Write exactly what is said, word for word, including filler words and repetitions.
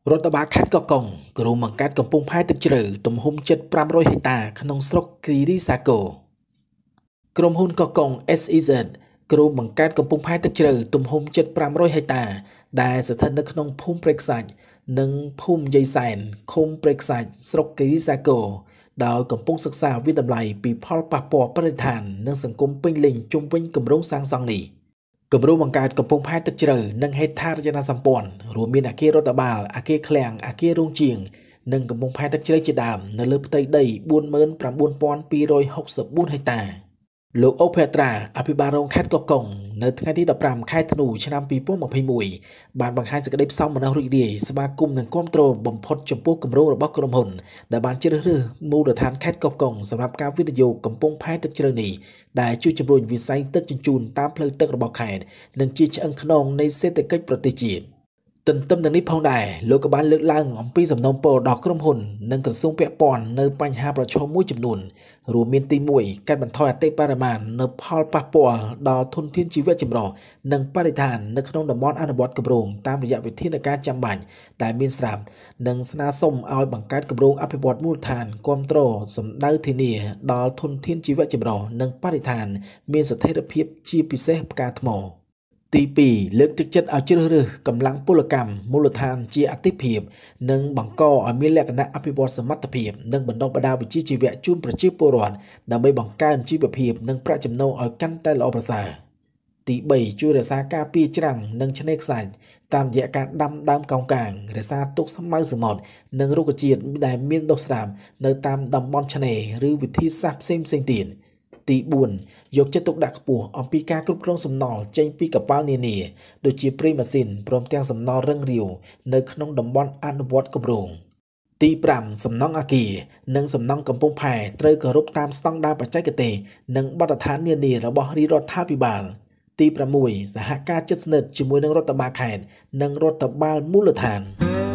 រដ្ឋបាលខេត្តកោះកុងក្រុមបង្កើតកំពង់ផែទឹកជ្រៅទំហំជិតfive hundredហិកតាក្នុងស្រុកគិរីសាគរក្រុមហ៊ុនកោះកុង เอส อี សេដ ក្រុមបង្កើតកំពង់ផែទឹកជ្រៅទំហំជិតfive hundredហិកតាដែលស្ថិតនៅក្នុងភូមិព្រែកខ្សាច់និងភូមិយាយសែនឃុំព្រែកខ្សាច់ស្រុកគិរីសាគរដោយកំពុងសិក្សាវិទ្យាល័យពីផលប៉ះពាល់បរិស្ថាននិងសង្គមពេញលេញជុំវិញគម្រោងសាងសង់នេះគម្រោងបង្កើតកំពង់ផែទឹកជ្រៅនិងហេដ្ឋារចនាសម្ព័ន្ធរួមមានអគាររដ្ឋបាលអគារឃ្លាំងអគាររោងជាងនិងកំពង់ផែទឹកជ្រៅជាដើមនៅលើផ្ទៃដីfour nine two six fourហិកតាលោកអូកភេត្រាអភិបាលរងខេត្តកោះកុងនៅថ្ងៃទីfifteenខែធ្នូឆ្នាំtwenty twenty-oneបានបង្ហាញសេចក្តីផ្សំមនោរីករាយស្វាគមន៍និងគាំទ្របំផុតចំពោះគម្រោងរបស់ក្រុមហ៊ុនដែលបានជ្រើសរើសមូលដ្ឋានខេត្តកោះកុងសម្រាប់ការវិនិយោគកំពង់ផែទឹកជ្រៅនេះដែលជួយជំរុញវិស័យទឹកជញ្ជូនតាមផ្លូវទឹករបស់ខេត្តនិងជាឆ្អឹងខ្នងនៃសេដ្ឋកិច្ចប្រទេសជាតិទន្ទឹមនឹងនេះផងដែរលោកក៏បានលើកឡើងអំពីសំណូមពរដល់ក្រុមហ៊ុននិងក្រសួងពាក់ព័ន្ធនៅបញ្ហាប្រឈមមួយចំនួនរួមមានទីoneកាត់បន្ថយអតិបរមានៅផលប៉ះពាល់ដល់ធនធានជីវៈចម្រុះនិងបរិស្ថាននៅក្នុងតំបន់អនុវត្តគម្រោងតាមរយៈវិធានការចាំបាច់ដែលមានស្រាប់និងស្នើសុំឲ្យបង្កើតគម្រោងអភិវឌ្ឍមូលដ្ឋានគាំទ្រសម្ដៅធានាដល់ធនធានជីវៈចម្រុះនិងបរិស្ថានមានស្ថិរភាពជាពិសេសផ្កាថ្មទីtwoលើកទឹកចិត្តឲ្យជ្រើសរើសកម្លាំងពលកម្មមូលដ្ឋានជាអាទិភាពនិងបង្កឲ្យមានលក្ខណៈអភិវឌ្ឍសមត្ថភាពនិងបណ្ដុះបណ្ដាលវិជ្ជាជីវៈជូនប្រជាពលរដ្ឋដើម្បីបង្កើនជីវភាពនិងប្រាក់ចំណូលឲ្យកាន់តែល្អប្រសើរទីthreeជួយរក្សាការពារច្រាំងនិងឆ្នេរខ្សាច់តាមរយៈការដាំដើមកោងកាងរក្សាទុកស្មៅសមុទ្រនិងរុក្ខជាតិដែលមានដុះស្រាប់នៅតាមតំបន់ឆ្នេរឬវិធីសាស្ត្រផ្សេងៗទៀតទីfourយកចិត្តទុកដាក់ខ្ពស់អំពីការគ្រប់គ្រងសំណល់ចេញពីកប៉ាល់នានាដូចជាប្រេងម៉ាស៊ីនព្រមទាំងសំណល់រឹងរាវនៅក្នុងតំបន់អនុវត្តគម្រោងទីfiveសំណង់អគារនិងសំណង់កំពង់ផែត្រូវគោរពតាមស្តង់ដារបច្ចេកទេសនិងបទដ្ឋាននានារបស់រាជរដ្ឋាភិបាលទីsixសហការជិតស្និទ្ធជាមួយនឹងរដ្ឋបាលខេត្តនិងរដ្ឋបាលមូលដ្ឋាន